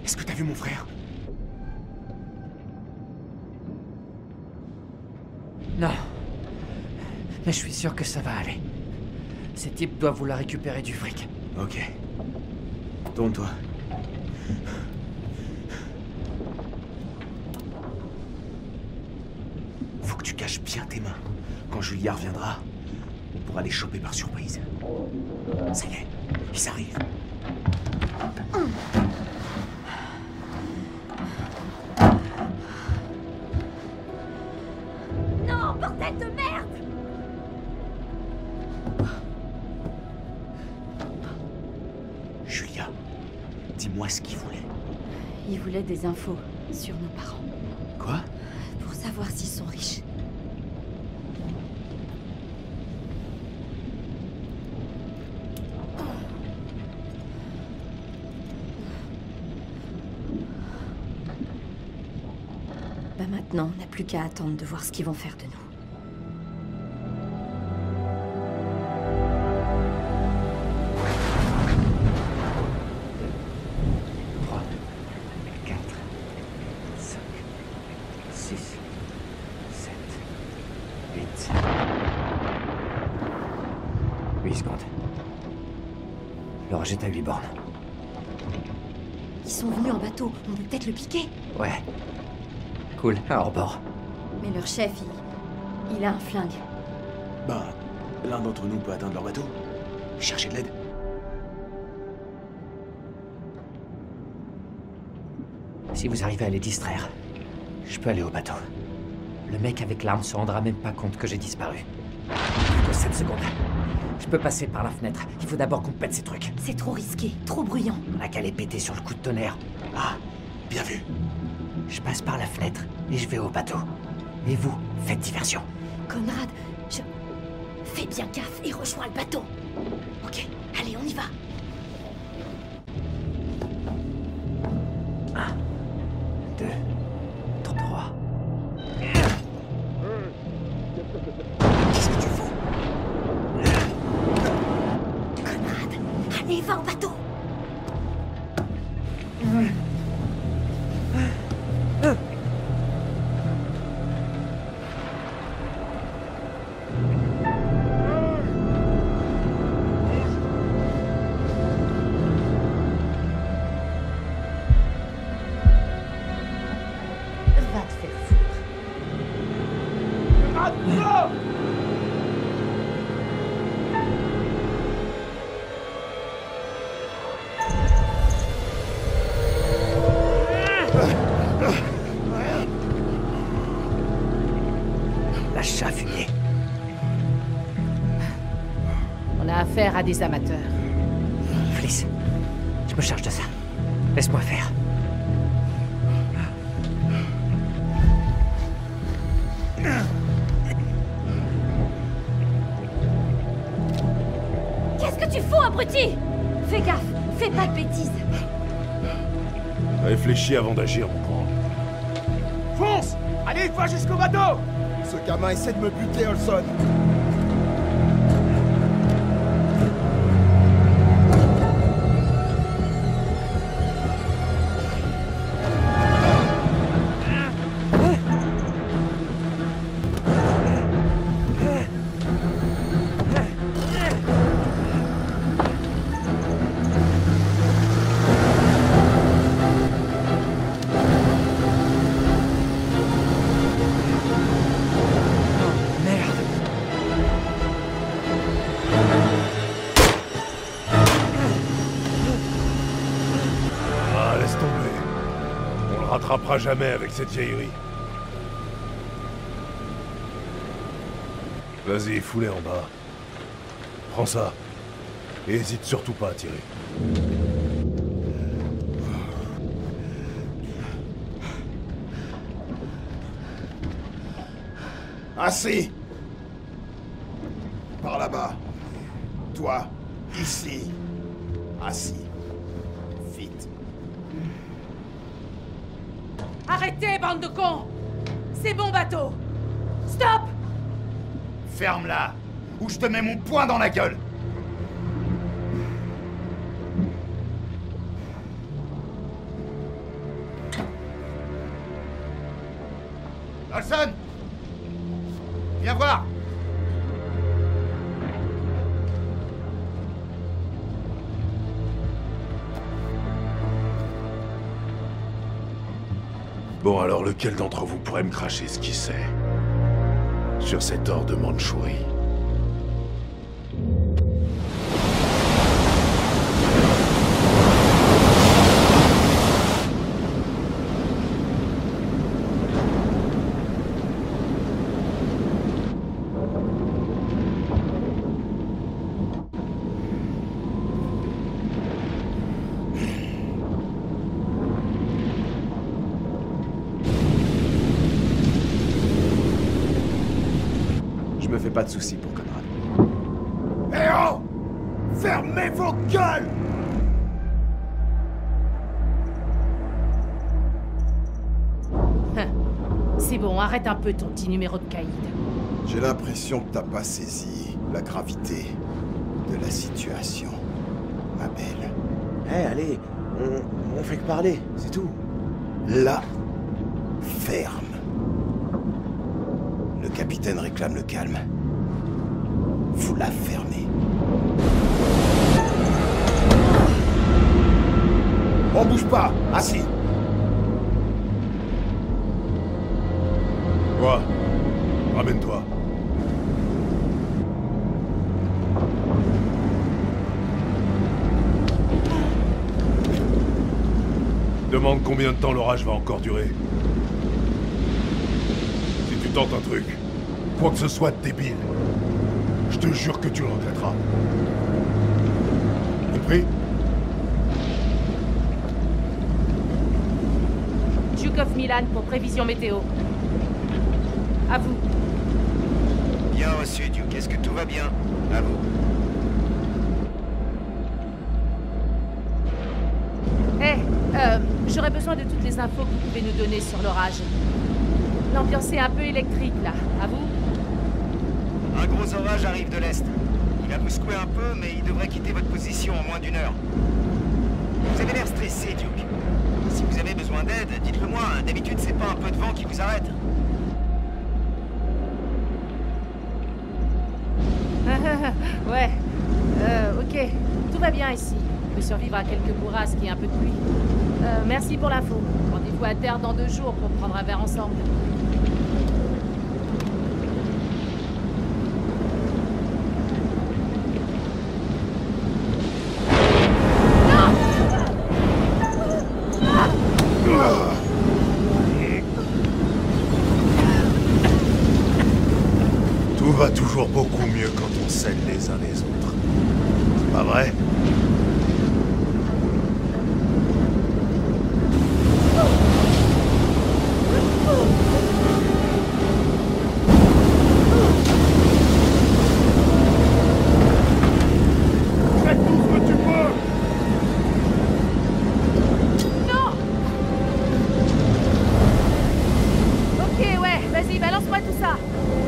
Est-ce que t'as vu mon frère? Non. Mais je suis sûr que ça va aller. Ces types doivent vouloir récupérer du fric. Ok. Tourne-toi. Faut que tu caches bien tes mains. Quand Julia reviendra, on pourra les choper par surprise. Ça y est, ils arrivent. Non, bordel de merde! Julia, dis-moi ce qu'ils voulaient. Il voulait des infos sur nos parents. Quoi? Pour savoir s'ils sont riches. Bah maintenant, on n'a plus qu'à attendre de voir ce qu'ils vont faire de nous. 3, 4, 5, 6, 7, 8. 8 secondes. L'orage est à 8 bornes. Ils sont venus en bateau, on peut peut-être le piquer. Ouais. Cool, à hors-bord. Mais leur chef, il a un flingue. Ben, l'un d'entre nous peut atteindre leur bateau. Chercher de l'aide. Si vous arrivez à les distraire, je peux aller au bateau. Le mec avec l'arme se rendra même pas compte que j'ai disparu. Plus que 7 secondes. Je peux passer par la fenêtre. Il faut d'abord qu'on pète ces trucs. C'est trop risqué, trop bruyant. On a qu'à les péter sur le coup de tonnerre. Ah, bien vu. Je passe par la fenêtre et je vais au bateau. Et vous, faites diversion. Conrad, fais bien gaffe et rejoins le bateau. Ok, allez, on y va. 1, 2, 3. Qu'est-ce que tu fous? Conrad, allez, va au bateau. Va te faire foutre. La chat fumier. On a affaire à des amateurs. Fliss, je me charge de ça. Laisse-moi faire. Qu'est-ce que tu fous, abruti? Fais gaffe, fais pas de bêtises. Réfléchis avant d'agir, mon grand. Fonce! Allez, va jusqu'au bateau! Ce gamin essaie de me buter, Olson. Merde. Ah, laisse tomber. On le rattrapera jamais avec cette vieillerie. Vas-y, fous-les en bas. Prends ça. Et hésite surtout pas à tirer. Assis. Par là-bas. Toi, ici. Assis. Vite. Arrêtez, bande de cons! C'est bon, bateau! Stop! Ferme-la, ou je te mets mon poing dans la gueule. Olson! Viens voir! Bon, alors lequel d'entre vous pourrait me cracher ce qu'il sait sur cet or de Mandchourie? Je me fais pas de soucis pour Conrad. Eh oh! Fermez vos gueules! C'est bon, arrête un peu ton petit numéro de caïd. J'ai l'impression que t'as pas saisi la gravité de la situation, ma belle. Eh, allez, on fait que parler, c'est tout. La ferme. Le capitaine réclame le calme. Vous la fermez. On bouge pas, assis. Quoi? Ramène-toi. Demande combien de temps l'orage va encore durer. Si tu tentes un truc, quoi que ce soit de débile, je te jure que tu le regretteras. Compris? Zhukov Milan pour prévision météo. À vous. Bien reçu, Duke. Est-ce que tout va bien? À vous. J'aurais besoin de toutes les infos que vous pouvez nous donner sur l'orage. L'ambiance est un peu électrique, là. À vous? Un gros orage arrive de l'Est. Il va vous secouer un peu, mais il devrait quitter votre position en moins d'1 heure. Vous avez l'air stressé, Duke. Si vous avez besoin d'aide, dites-le moi. D'habitude, c'est pas un peu de vent qui vous arrête. Ouais. Ok. Tout va bien ici. On peut survivre à quelques bourrasques et un peu de pluie. Merci pour l'info. Rendez-vous à terre dans 2 jours pour prendre un verre ensemble. Tout va toujours beaucoup mieux quand on s'aide les uns les autres. C'est pas vrai? Ok, ouais. Vas-y, balance-moi tout ça.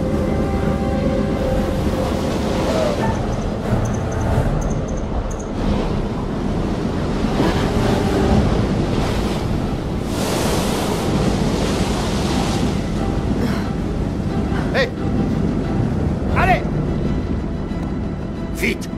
Hé! Allez! Vite!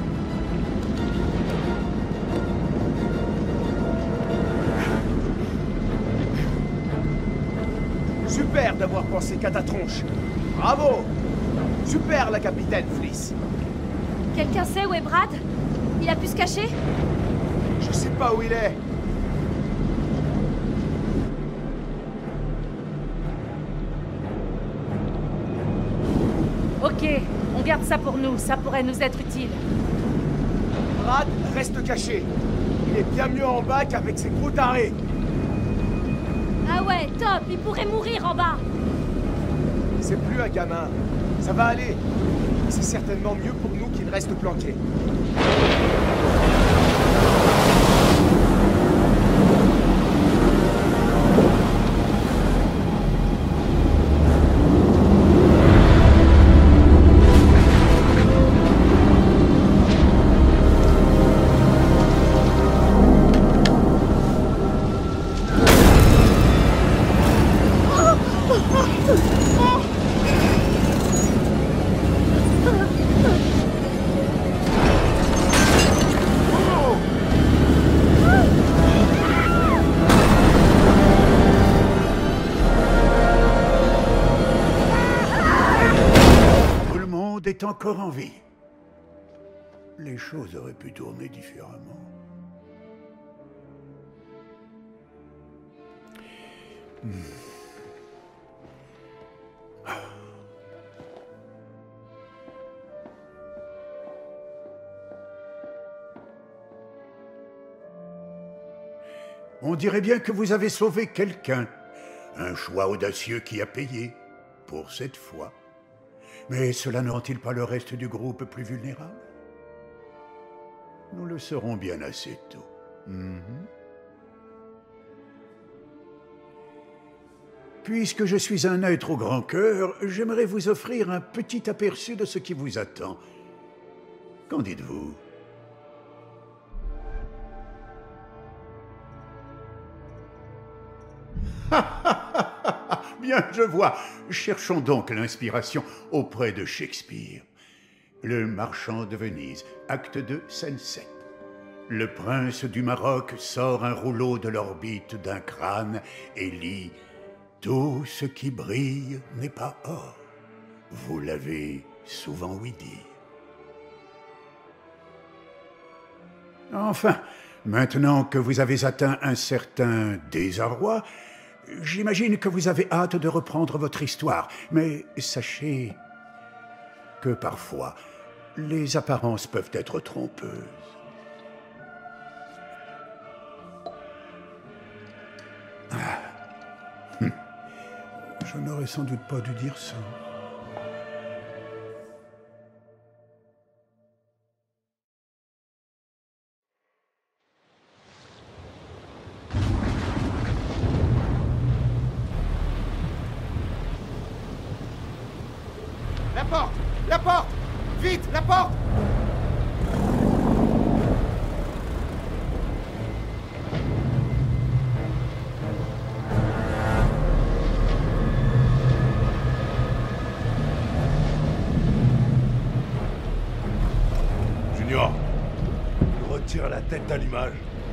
Super d'avoir pensé qu'à ta tronche. Bravo! Super, la capitaine Fliss. Quelqu'un sait où est Brad? Il a pu se cacher? Je sais pas où il est. Ok, on garde ça pour nous. Ça pourrait nous être utile. Brad reste caché. Il est bien mieux en bas qu'avec ses gros tarés. Ah ouais, top! Il pourrait mourir en bas! C'est plus un gamin. Ça va aller. C'est certainement mieux pour nous qu'il reste planqué. Oh est encore en vie. Les choses auraient pu tourner différemment. On dirait bien que vous avez sauvé quelqu'un. Un choix audacieux qui a payé, pour cette fois. Mais cela ne rend-il pas le reste du groupe plus vulnérable? Nous le saurons bien assez tôt. Puisque je suis un être au grand cœur, j'aimerais vous offrir un petit aperçu de ce qui vous attend. Qu'en dites-vous? Bien, je vois. Cherchons donc l'inspiration auprès de Shakespeare. Le marchand de Venise, acte 2, scène 7. Le prince du Maroc sort un rouleau de l'orbite d'un crâne et lit « Tout ce qui brille n'est pas or ». Vous l'avez souvent ouï dire. Enfin, maintenant que vous avez atteint un certain désarroi, j'imagine que vous avez hâte de reprendre votre histoire, mais sachez que parfois, les apparences peuvent être trompeuses. Je n'aurais sans doute pas dû dire ça. La porte! La porte! Vite, la porte! Junior, retire la tête d'allumage.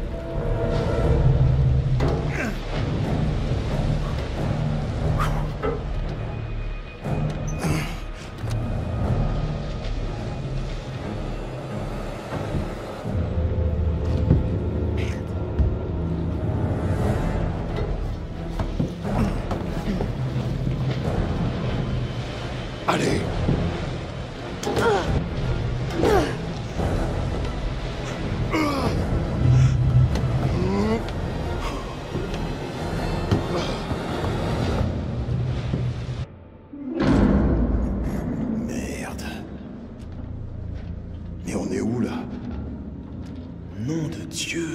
Allez! Merde. Mais on est où, là? Nom de Dieu!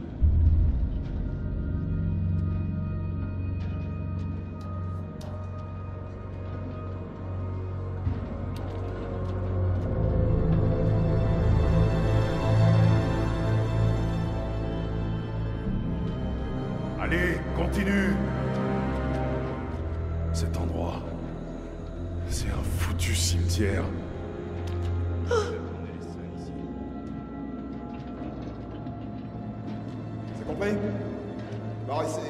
Allez, continue! Cet endroit, c'est un foutu cimetière. C'est compris? Par ici.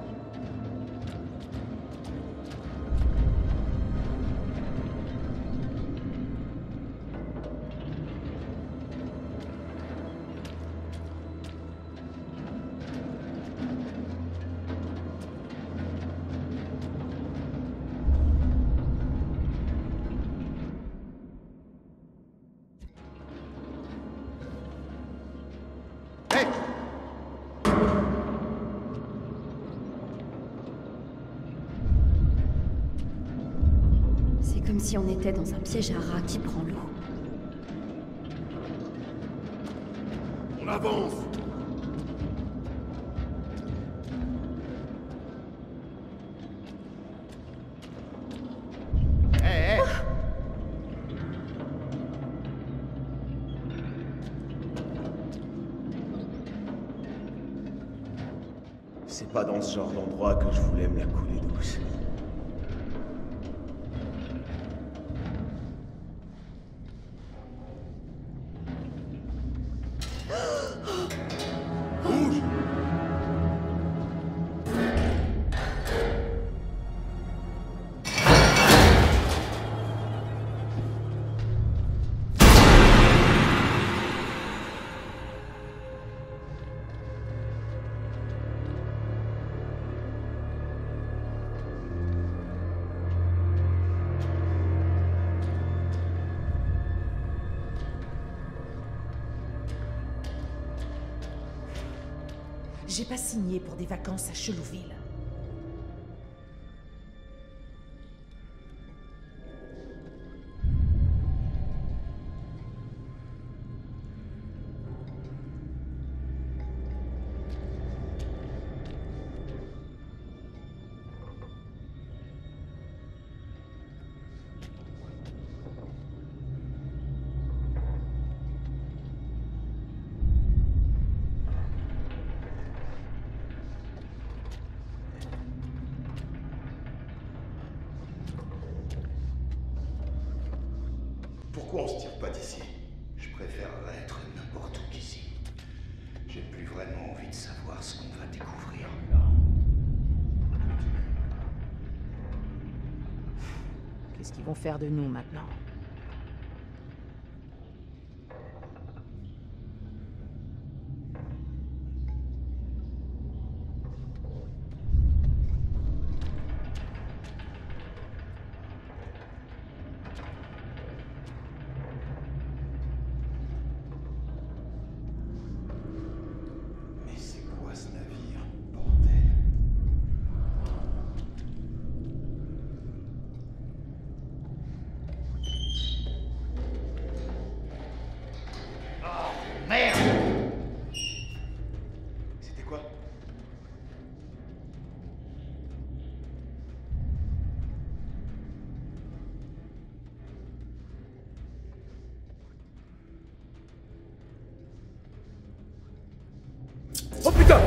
C'est comme si on était dans un piège à rats qui prend l'eau. On avance! Hé, hé! C'est pas dans ce genre d'endroit que je voulais me la couler douce. J'ai pas signé pour des vacances à Chelouville. Pourquoi on se tire pas d'ici? Je préférerais être n'importe où qu'ici. J'ai plus vraiment envie de savoir ce qu'on va découvrir là. Qu'est-ce qu'ils vont faire de nous maintenant? Merde! C'était quoi? Oh putain!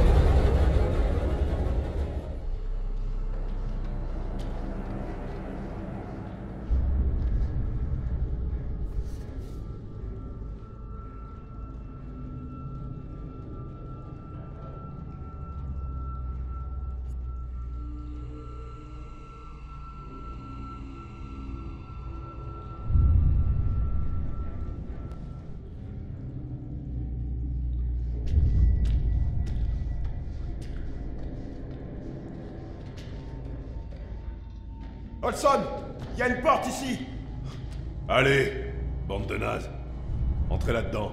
Olson! Il y a une porte ici! Allez, bande de nazes. Entrez là-dedans.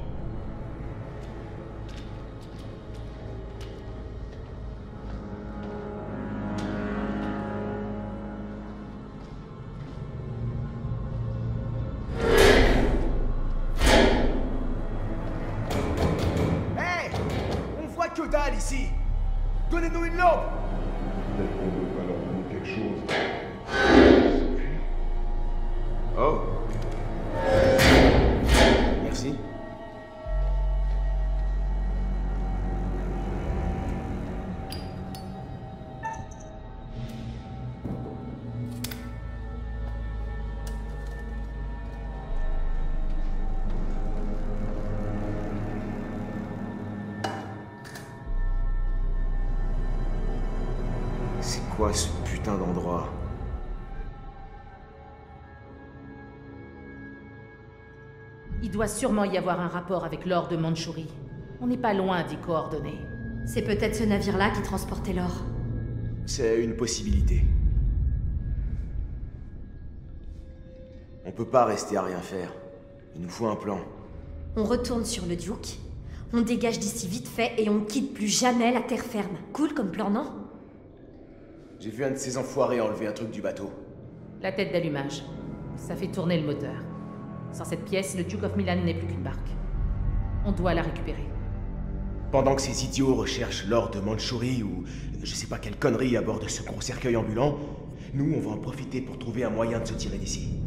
Hé! On voit que dalle ici! Donnez-nous une lampe! Peut-être qu'on devrait leur donner quelque chose. Oh. Merci. C'est quoi ce putain d'endroit? Il doit sûrement y avoir un rapport avec l'or de Mandchourie. On n'est pas loin d'y coordonner. C'est peut-être ce navire-là qui transportait l'or. C'est une possibilité. On peut pas rester à rien faire. Il nous faut un plan. On retourne sur le Duke, on dégage d'ici vite fait et on quitte plus jamais la terre ferme. Cool comme plan, non? J'ai vu un de ces enfoirés enlever un truc du bateau. La tête d'allumage. Ça fait tourner le moteur. Sans cette pièce, le Duke of Milan n'est plus qu'une barque. On doit la récupérer. Pendant que ces idiots recherchent l'or de Mandchourie ou je sais pas quelle connerie à bord de ce gros cercueil ambulant, nous on va en profiter pour trouver un moyen de se tirer d'ici.